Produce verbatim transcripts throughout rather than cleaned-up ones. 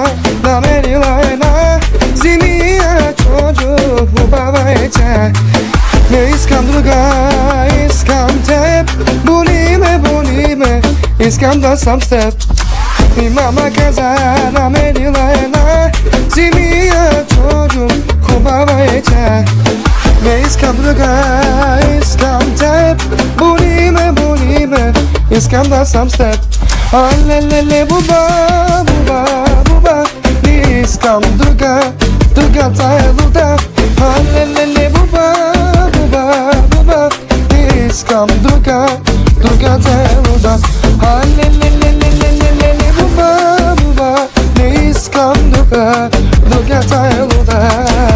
na Maryland'a. Zimiye çocuk bu babayca. Ne iskam druga, iskam tep. Bulime, bulime, iskam da sam step. I mama kaza na Maryland'a. Zimiye çocuk bu babayca. Ne iskam druga, iskam tep. Bulime, bulime, iskam da sam step. Alelele buba, buba, buba. Ne iskam druga, druga tayluda. Alelele buba, buba, buba. Ne iskam druga, druga tayluda. Alelele buba, buba. Ne iskam druga, druga tayluda.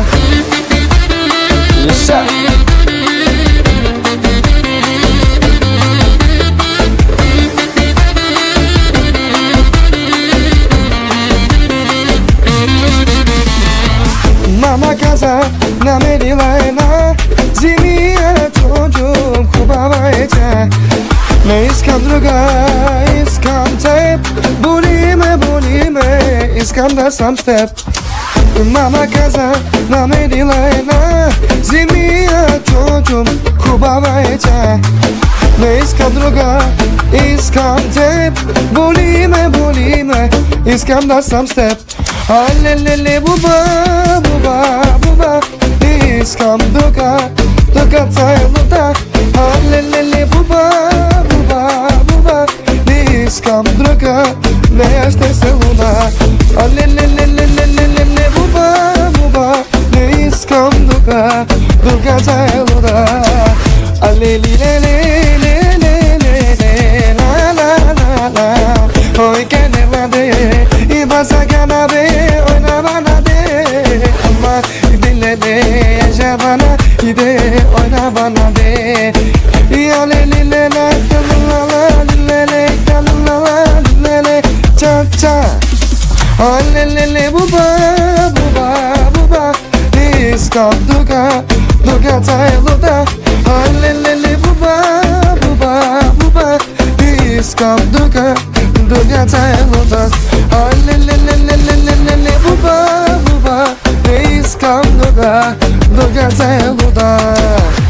Yaşa. Mama kaza na Maryland'a. Zimiye çocuk bu babayca. Ne iskam druga, iskam tep. Bulime, bulime, iskam da sam step. Mama kaza na Maryland'a. Zimiye çocuk bu babayca. Ne iskam druga, iskam tep. Bulime, bulime, iskam da sam step. Alelele buba, buba, buba. Iskam druga, druga tayluda. Alelele buba, buba, buba. Iskam druga, ne yaşta sevuna. Alelele buba, buba. Ne iskam druga, druga tayluda. Alelele la la la la. Oy kenara de, ibasa kana be, oyna bana de. Ama dinle de, yaşa bana de, oyna bana de. Alelele la la la lele la la lele cha cha. Alelele buba, buba, buba. Iskam druga, druga tayluda. Alelele buba, buba, buba. Iskam druga, druga tayluda. Alelele buba, buba. Iskam druga, druga tayluda.